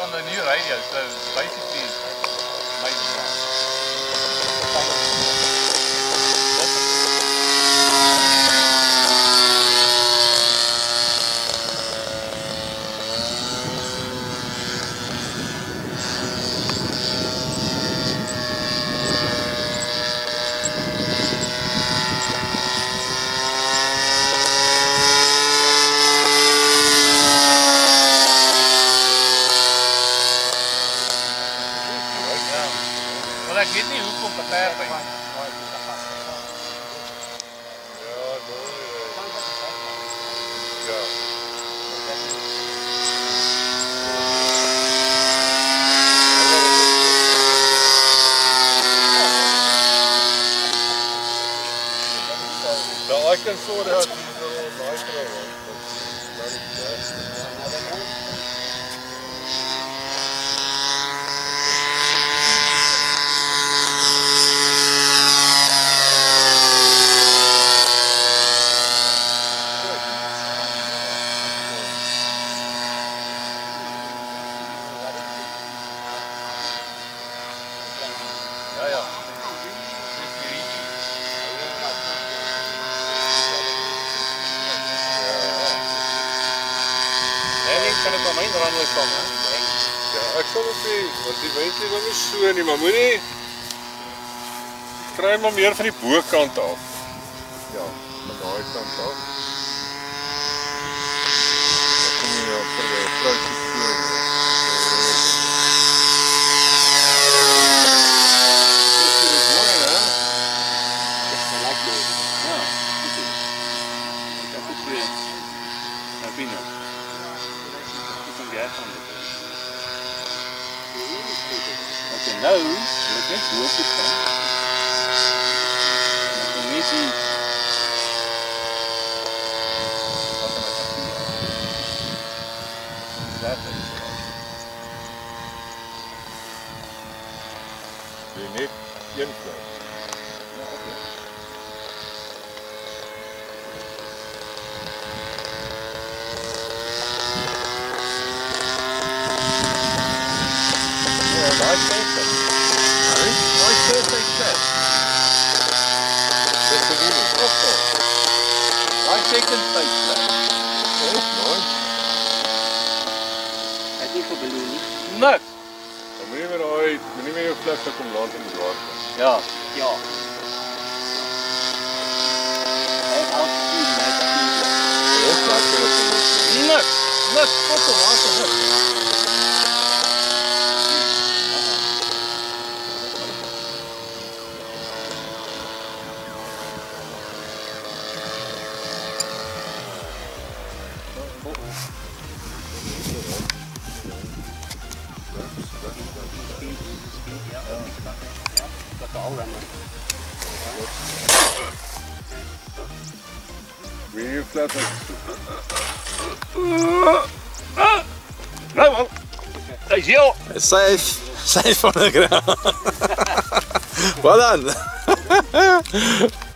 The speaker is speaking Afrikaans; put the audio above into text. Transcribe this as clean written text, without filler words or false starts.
on the new radio, so basically it's amazing now. Ek weet nie hoekom party by. Ja, mooi. Ja. Well, I can sort out these little micro ones, but not exactly. Ja. Kan ek maar my rande vang, hè? Ja, ek sal dit sê, want die windjie wil nie so nie, maar moenie kry maar meer van die bokant af. Ja, van daai kant af. Dan kom jy op vir die vrouwtjie voor. Okay, nou, wil ek net bovenop gaan. Dan kan jy sien wat er met die vier. Daar is het. Jy net een plek. Ja, oké. Daai sensor. Daai sensor set. Dis vir die nie. Daai second stage set. Dis mooi. Het nie gebloei nie. Niks. Dan moet jy met jou flip kom laat in die water. Ja. Ja. Hy het al gesien met die vier. Dis lekker as jy Niks. Niks. Kom, water niks. Wil jy flip Nou man. Hy's heel. Safe on the ground. Well done.